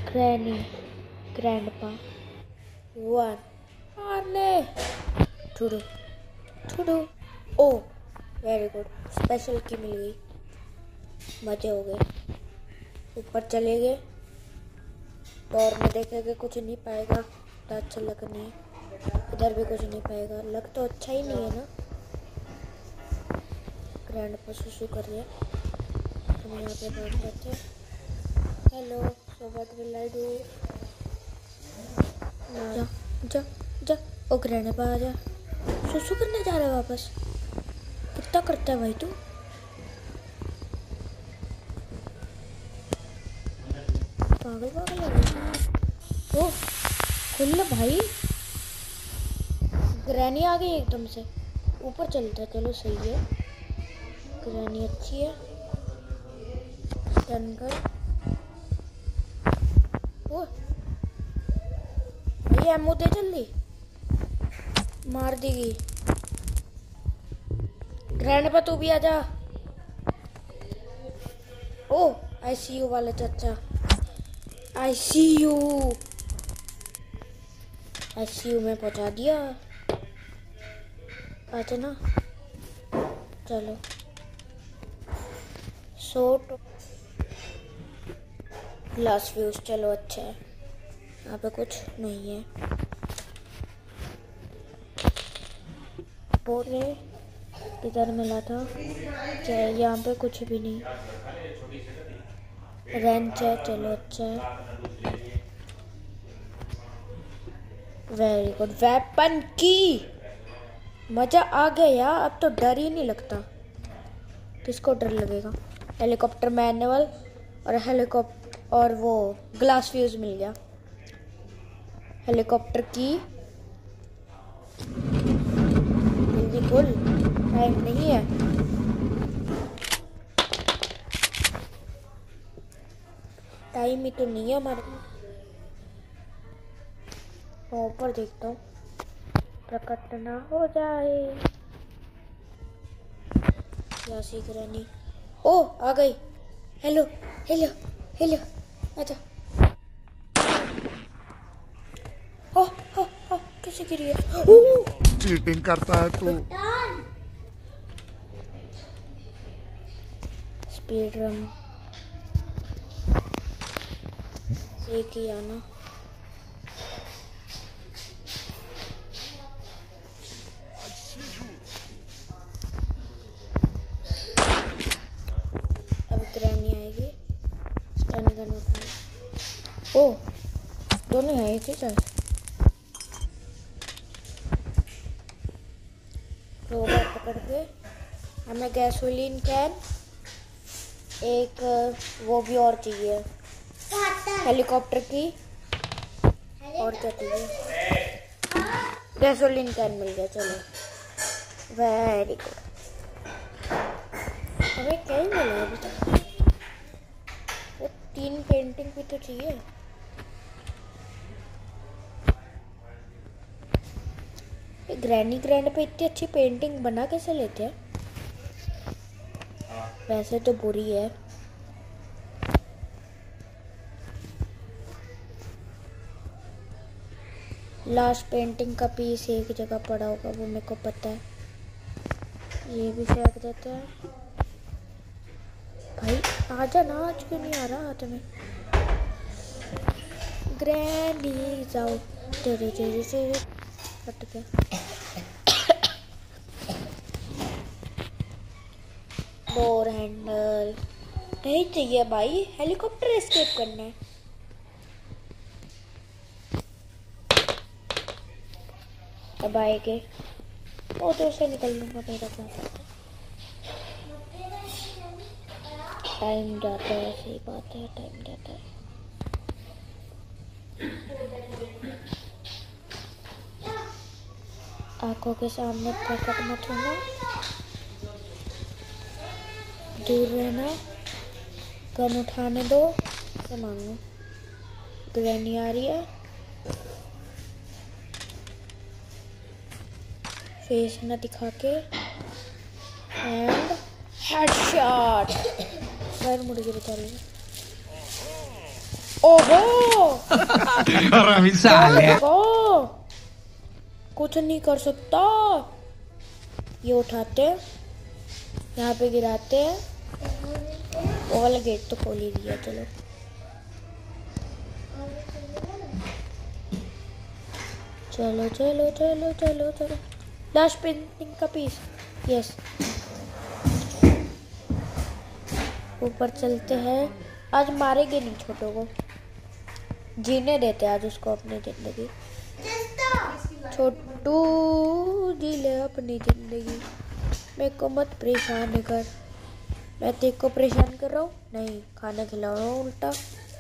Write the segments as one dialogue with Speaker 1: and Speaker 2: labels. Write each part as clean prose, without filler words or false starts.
Speaker 1: Granny, grandpa, one, आने, two, ओ, very good, special की मिल गई, मजे हो गए। ऊपर चले गए, डोर में देखेंगे कुछ नहीं पाएगा, तो अच्छा लग नहीं है। इधर भी कुछ नहीं पाएगा, लग तो अच्छा ही नहीं है ना। ग्रैंडपा सुसु कर रहे हैं, हम यहाँ पे बैठ जाते हैं। Hello, so what will I do? जा जा जा, ओ ग्रैंडपा आ जा, सुसु करने जा रहा है वापस। कितना करता है भाई तू? पागल पागल है भाई। ओ खुल भाई, ग्रैनी आ गई एकदम से। ऊपर चलता है, चलो सही है, ग्रैनी अच्छी है। टर्न कर, ओ भाई एमो दे जल्दी, मार देगी। ग्रैंडपा तू भी आजा। ओ आईसीयू वाला चाचा, आईसीयू में पहुंचा दिया। आजा ना, चलो। शॉर्ट ग्लास व्यूज, चलो अच्छा है। यहाँ पे कुछ नहीं है। बोले किधर मिला था क्या? यहाँ पे कुछ भी नहीं। रेंच है, चलो अच्छा है। वेरी गुड, वेपन की मजा आ गया। अब तो डर ही नहीं लगता। किसको डर लगेगा? हेलीकॉप्टर मैनुअल और हेलीकॉप्टर और वो ग्लास फ्यूज मिल गया। हेलीकॉप्टर की बिल्कुल टाइम नहीं है। टाइम ही तो नहीं है हमारे। ऊपर देखता हूँ, प्रकट ना हो जाए। क्या सीख रहा नहीं? ओ आ गई। हेलो हेलो हेलो, अच्छा। हो हो, कैसे गिरी है?
Speaker 2: चीटिंग करता है तू।
Speaker 1: स्पीड रन एक ही आना। अब ग्रैनी आएगी, स्टन गन उठाना। ओ दोनों आई थी सर। रोबर पकड़ के हमें गैसोलीन कैन, एक वो भी और चाहिए, हेलीकॉप्टर की, और क्या चाहिए? गैसोलीन कैन मिल गया, चलो वेरी गुड। हमें क्या ही मिला अभी तक? वो 3 पेंटिंग भी तो चाहिए। ग्रैनी ग्रैंड पे इतनी अच्छी पेंटिंग बना कैसे लेते हैं? वैसे तो बुरी है। लास्ट पेंटिंग का पीस एक जगह पड़ा होगा, वो मेरे को पता है। ये भी फेंक देते हैं। भाई आजा ना, आज क्यों नहीं आ रहा हाथ में? ग्रैनी जाओ, तेरे तेरे से कट गया। डोर हैंडल नहीं चाहिए भाई, हेलीकॉप्टर एस्केप करना है। अब आएंगे वो तो से निकल लूंगा मेरा क्या। टाइम जाता है, सही बात है, टाइम जाता है। आंखों के सामने प्रकट मत होना, दूर रहना, गन उठाने दो, से मांगो। ग्रैनी आ रही है, फेस न दिखा के, एंड हेडशॉट। पैर मुड़ गए बेचारे। ओहो
Speaker 3: Misale.
Speaker 1: कुछ नहीं कर सकता। ये उठाते हैं, यहाँ पे गिराते हैं। वो वाला गेट तो खोल ही दिया। चलो चलो चलो चलो चलो चलो। लास्ट पेंटिंग का पीस। यस, ऊपर चलते हैं। आज मारेंगे नहीं छोटों को, जीने देते आज उसको अपनी जिंदगी। छोटू जी ले अपनी जिंदगी, मेरे को मत परेशान कर। मैं तेरे को परेशान कर रहा हूँ? नहीं, खाना खिला रहा हूँ उल्टा।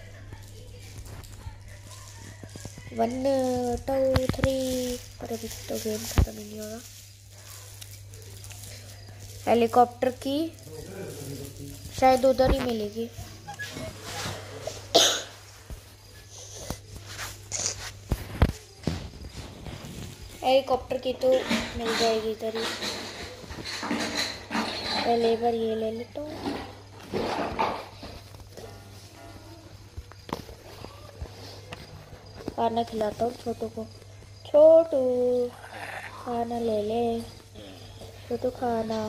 Speaker 1: 1 2 3। पर अभी तो गेम खत्म ही नहीं होगा। हेलीकॉप्टर की शायद उधर ही मिलेगी। हेलीकॉप्टर की तो मिल जाएगी इधर ही। पहले बार ये ले लेता हूँ। खाना खिलाता हूँ छोटू को। छोटू खाना ले ले। छोटू खाना,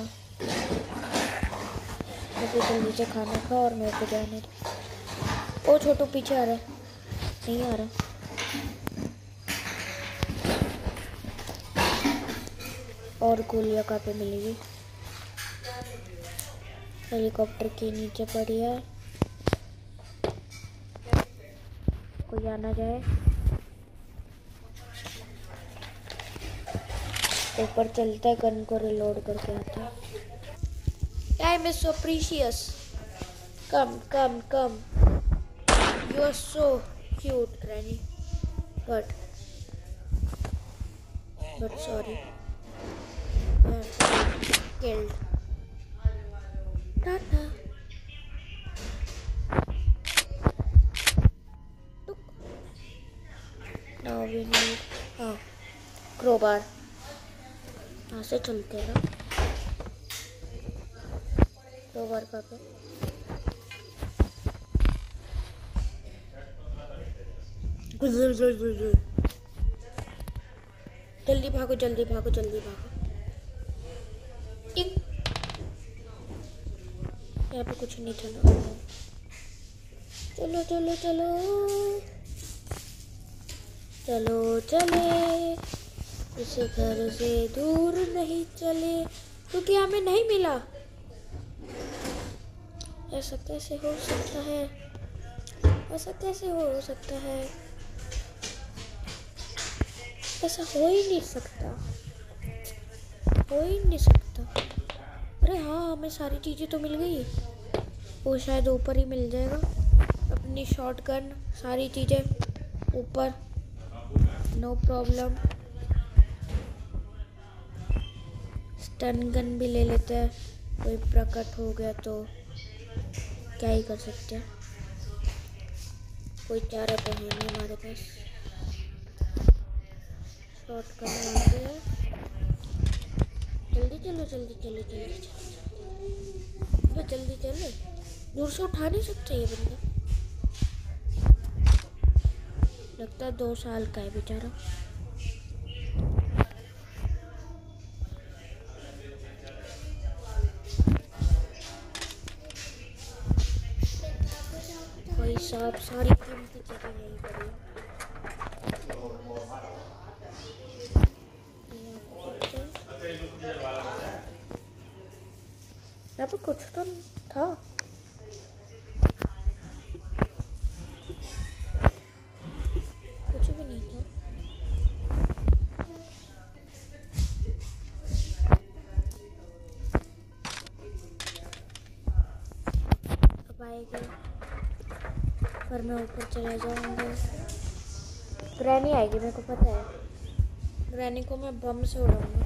Speaker 1: छोटू जल्दी से खाना खा और मेरे को जाने दे। ओ छोटू पीछे आ रहा है। नहीं आ रहा। और गोलियां कहाँ पे मिलेगी? हेलीकॉप्टर के नीचे पड़ी है। कोई आना जाए। ऊपर चलता है, गन को रिलोड करके आता है। Time is so precious. Come come come. You are so cute granny, but sorry, killed. Tata. Now we need crowbar. यहाँ से चलते हैं। crowbar का पे जल्दी भागो जल्दी भागो जल्दी भागो। यहाँ पे कुछ नहीं था ना। चलो चलो चलो चलो चले, इस घर से दूर नहीं चले, क्योंकि हमें नहीं मिला। ऐसा कैसे हो सकता है? ऐसा कैसे हो सकता है? ऐसा हो ही नहीं सकता, हो ही नहीं सकता। अरे हाँ, हमें सारी चीज़ें तो मिल गई। वो शायद ऊपर ही मिल जाएगा। अपनी शॉटगन, सारी चीज़ें ऊपर, नो प्रॉब्लम। स्टन गन भी ले लेते हैं, कोई प्रकट हो गया तो क्या ही कर सकते हैं। कोई चारा तो है नहीं हमारे पास। शॉटगन लाते हैं। जल्दी चलो जल्दी चलो जल्दी चलो, तो जल्दी चलो। दूर से उठा नहीं सकते ये बंदा। लगता है 2 साल का है बेचारा। भाई साहब, सारी कीमती चीजें यहीं पड़ी है। यहाँ पे कुछ तो था। कुछ भी नहीं था। अब आएगा पर मैं ऊपर चला जाऊंगा। ग्रैनी आएगी, मेरे को पता है। ग्रैनी को मैं बम से उड़ाऊंगा।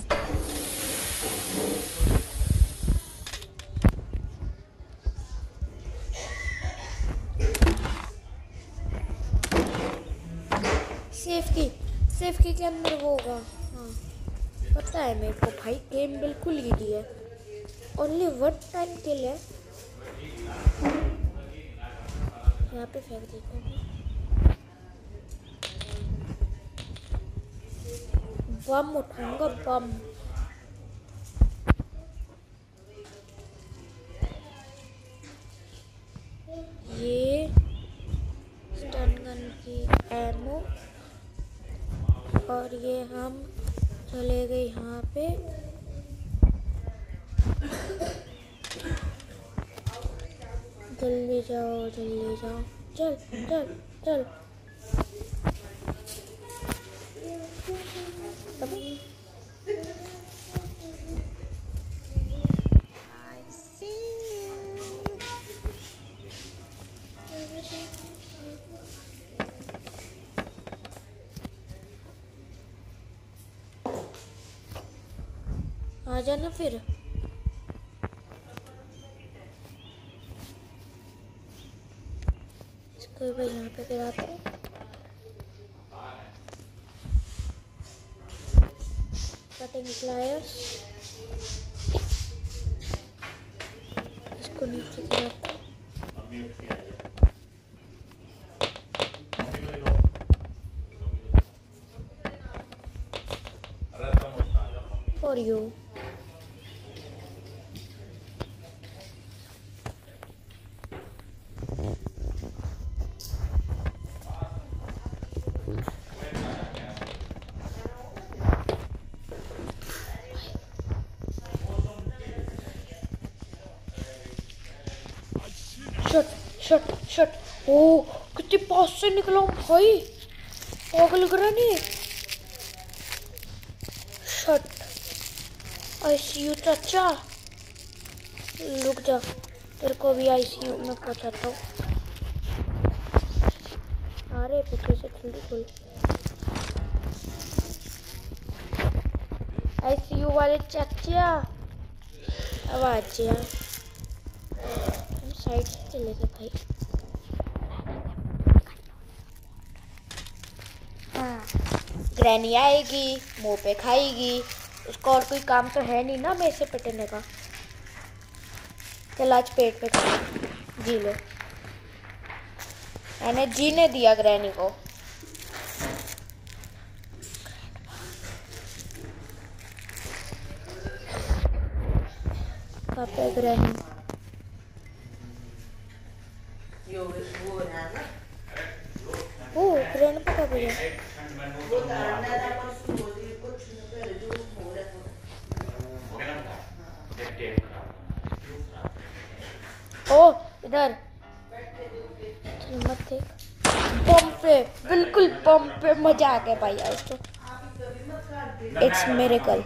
Speaker 1: सेफ की के अंदर वो होगा। हाँ पता है मेरे को भाई, गेम बिल्कुल ईजी है। ओनली 1 टाइम के लिए यहाँ पे फेंक देता हूँ। बम उठाऊंगा, बम। ये स्टन गन की एमो, और ये हम चले गए यहाँ पे। जल्दी जाओ, जल्दी जाओ, चल चल चल। आ जाना फिर। इसको भी यहाँ पे गिराते हैं। कटिंग प्लायर्स, इसको नीचे गिराते हैं। For you. Shut shut shut. ओ कितने पास से निकला हूँ भाई, पागल करा नहीं। शट, आईसीयू चाचा, रुक जा, तेरे को भी आईसीयू में पहुंचाता हूँ। अरे पीछे से जल्दी खोल। आईसीयू वाले चाचा आवाज यार, हम साइड से चले गए भाई। ग्रैनी आएगी, मुंह पे खाएगी, उसका और कोई काम तो है नहीं ना मेरे से पिटने का। चल आज पेट पे खा, जी लो। मैंने जीने दिया ग्रैनी को। कहाँ पे ग्रैनी? ओ ग्रैनी पे कब गया? ओ इधर चल मत देख। बम पे, बिल्कुल बम पे मजा आ गया भाई आज तो। It's miracle.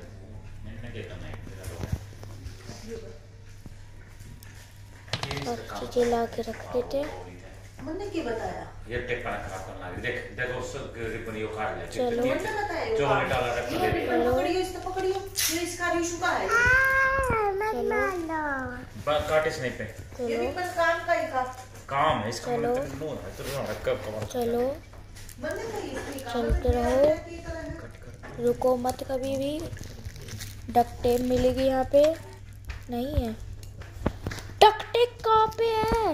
Speaker 1: चीजें ला के रख देते।
Speaker 4: मैंने क्या बताया?
Speaker 5: ये टेप पर खराब करना है। देख देख उस रिबन यो काट ले।
Speaker 1: चलो
Speaker 5: जो डाला रख दे।
Speaker 4: पकड़ियो, इसको पकड़ियो। ये इसका इशू का है।
Speaker 5: बात काटे नहीं पे।
Speaker 4: ये भी पर काम का ही था।
Speaker 5: काम है इसका।
Speaker 1: चलो।
Speaker 5: नो है तो कब कवर।
Speaker 1: चलो
Speaker 4: मैंने कही इसकी काम।
Speaker 1: चलते रहो, रुको मत कभी भी। डक्ट टेप मिलेगी यहाँ पे, नहीं है। डक्ट टेप कहाँ पे है?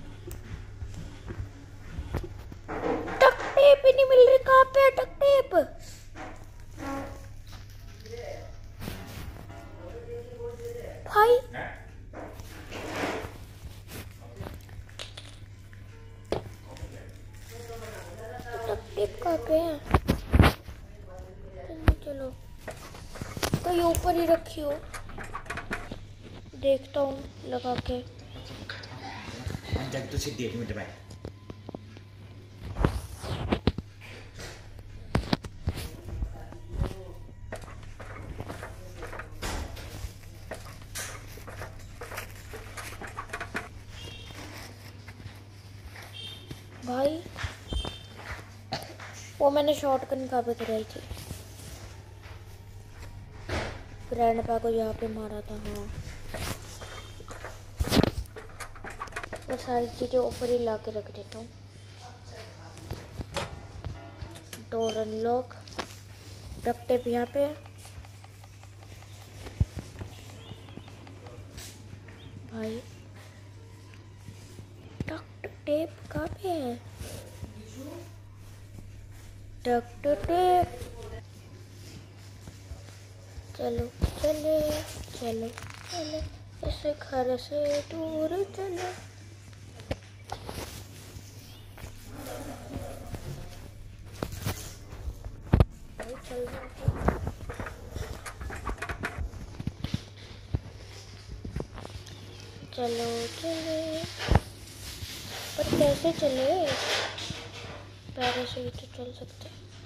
Speaker 1: डक्ट टेप ही नहीं मिल रही, कहाँ पे है डक्ट टेप? भाई डक्ट टेप कहाँ पे है? चलो कहीं ऊपर ही रखी हो, देखता हूँ लगा के।
Speaker 5: जब तो सीधी 1 मिनट में
Speaker 1: भाई वो मैंने शॉटगन कहाँ पे गिराई थी? ग्रैंडपा को यहाँ पे मारा था। हाँ वो सारी चीजें ऊपर ही ला के रख देता हूँ। डोर अनलॉक, डक्ट टेप यहाँ पे है। भाई डक्ट टेप कहाँ पे है? Duct tape. चलो चले चलो चलो इस घर से दूर चलो। चल चलो चले, पर कैसे चले? पैरों से ही तो चल सकते।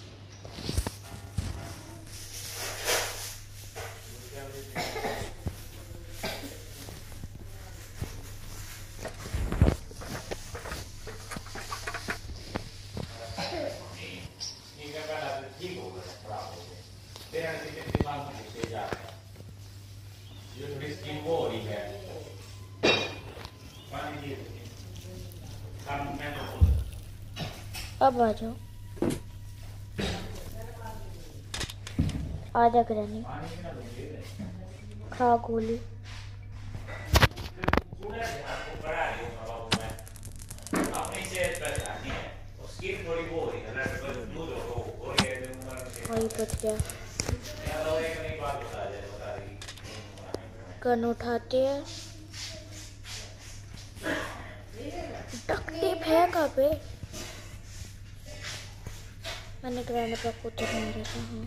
Speaker 1: अब आ जाओ, आजा ग्रैनी, खा गोली। वही बच गया। गन उठाते हैं। डक्ट टेप है कहाँ पे? मैंने ग्रैंडपा को तो मारा था। हाँ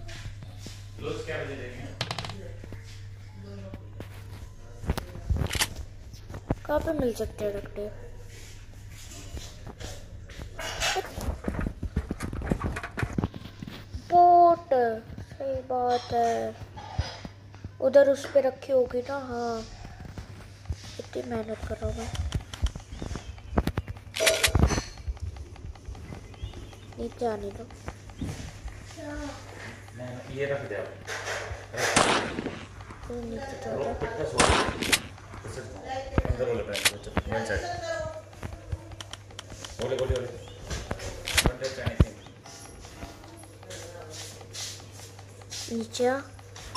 Speaker 1: कहाँ पे मिल सकते हैं डक्ट टेप? बोट, सही बात है, उधर उस पे रखी होगी ना। हाँ इतनी मेहनत कर रहा हूँ मैं। नीचे आने दो।
Speaker 5: ये रख दे
Speaker 1: नीचे तो
Speaker 5: अंदर बोले वन साइड बोले बोले बोले डोंट टच एनीथिंग
Speaker 1: नीचे आ।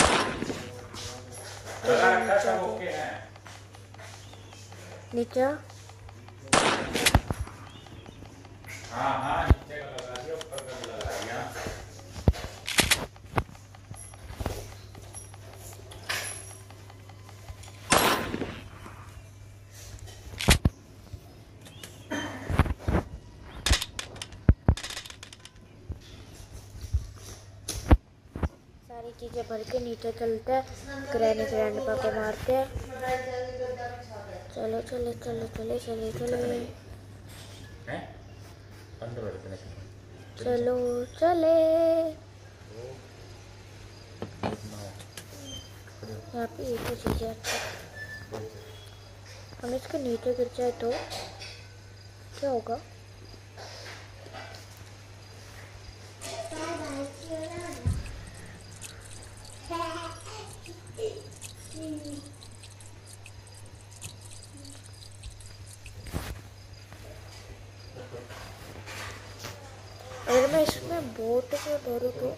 Speaker 5: रखा सब ओके है
Speaker 1: नीचे आ।
Speaker 5: हाँ हाँ नीचे का लगा दिया ऊपर का भी लगा दिया।
Speaker 1: सारी चीजें भर के नीचे चलते हैं। ग्रैनी ग्रैंडपा को मारते हैं। चलो चले चले चले चले चले
Speaker 5: हैं अंदर बैठने
Speaker 1: चलो चले। यहाँ पे एक ही चीज है। हम इसके नीचे गिर जाए तो क्या होगा? अगर मैं इसमें बोट में भरूँ तो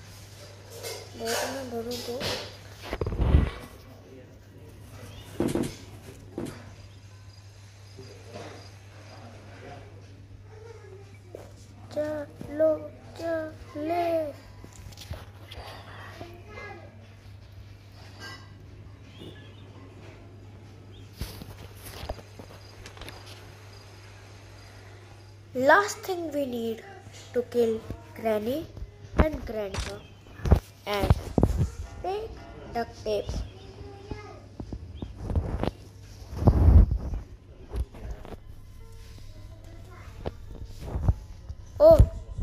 Speaker 1: चलो चले। Last thing we need to kill Granny and Grandpa, and take duct tape. Oh,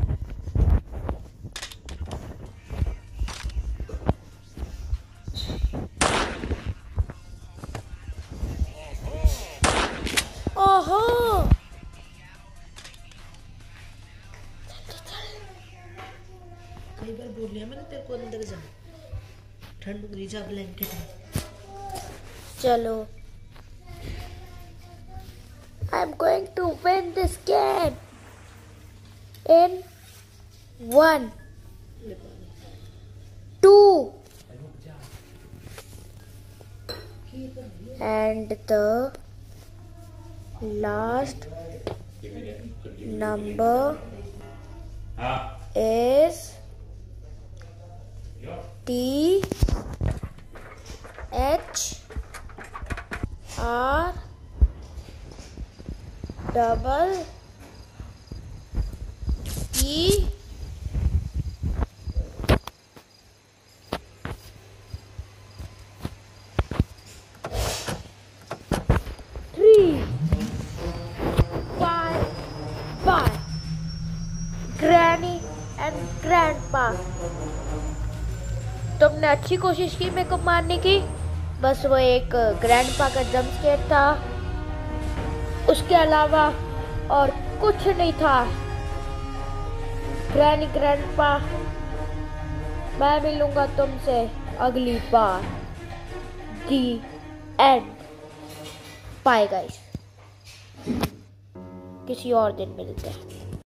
Speaker 1: oh.
Speaker 4: कई बार बोल लिया मैंने तेरे को अंदर जा, ठंड लग रही, जा ब्लैंकेट में।
Speaker 1: चलो, I'm going to win this game in 1, 2, and the Last number
Speaker 5: हाँ
Speaker 1: is T H R double E 3 5 5 Granny and Grandpa। तुमने अच्छी कोशिश की मेरे को मारने की, बस वो एक ग्रैंडपा का जंप स्केयर था, उसके अलावा और कुछ नहीं था। ग्रैनी ग्रैंडपा, मैं मिलूंगा तुमसे अगली बार। The end. बाय गाइस, किसी और दिन मिलते हैं।